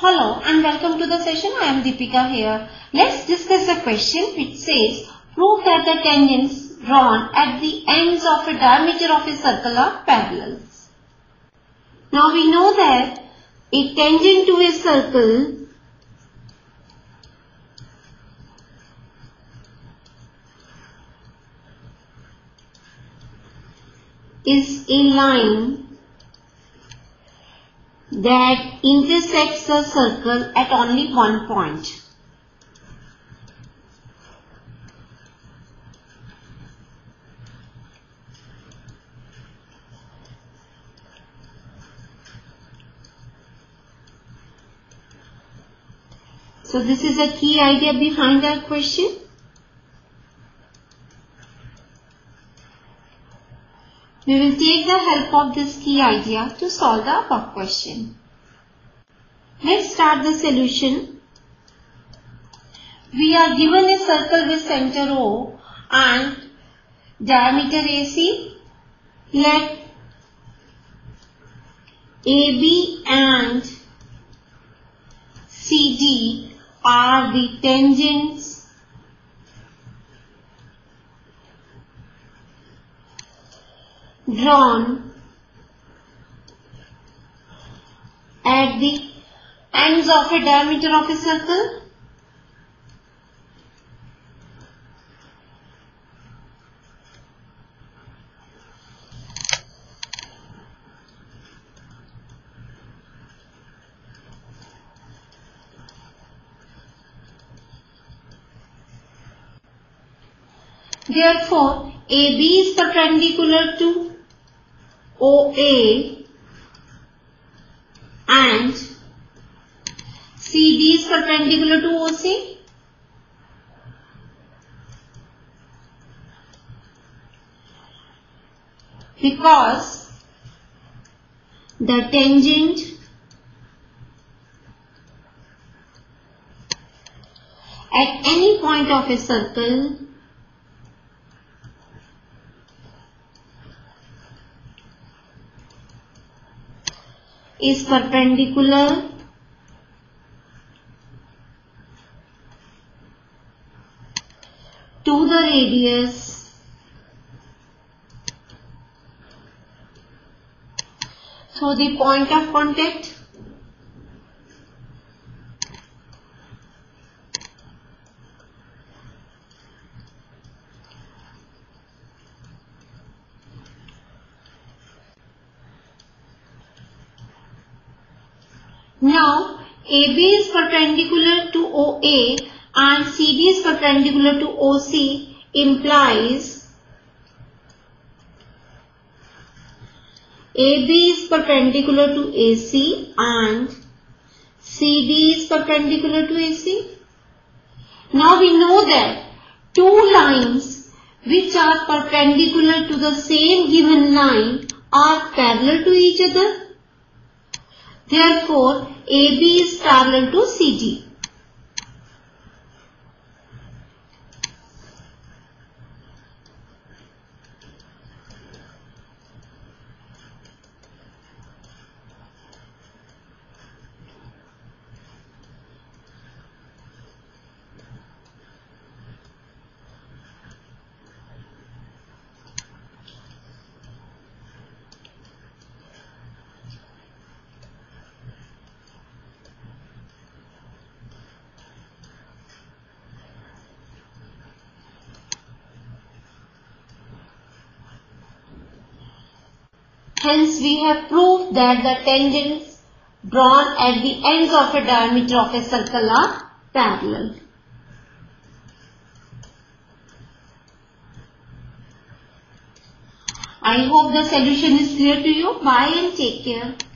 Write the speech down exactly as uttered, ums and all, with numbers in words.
Hello and welcome to the session. I am Deepika here. Let's discuss a question which says, prove that the tangents drawn at the ends of a diameter of a circle are parallel. Now we know that a tangent to a circle is a line that intersects the circle at only one point. So this is a key idea behind our question. We will take the help of this key idea to solve the above question. Let's start the solution. We are given a circle with center O and diameter A C. Let A B and C D are the tangents drawn at the ends of a diameter of a circle. Therefore, A B is perpendicular to O A and C D is perpendicular to O C. Because the tangent at any point of a circle is perpendicular to the radius through the point of contact. Now, A B is perpendicular to O A and C D is perpendicular to O C implies A B is perpendicular to A C and C D is perpendicular to A C. Now we know that two lines which are perpendicular to the same given line are parallel to each other. Therefore, A B is parallel to C D. Hence, we have proved that the tangents drawn at the ends of a diameter of a circle are parallel. I hope the solution is clear to you. Bye and take care.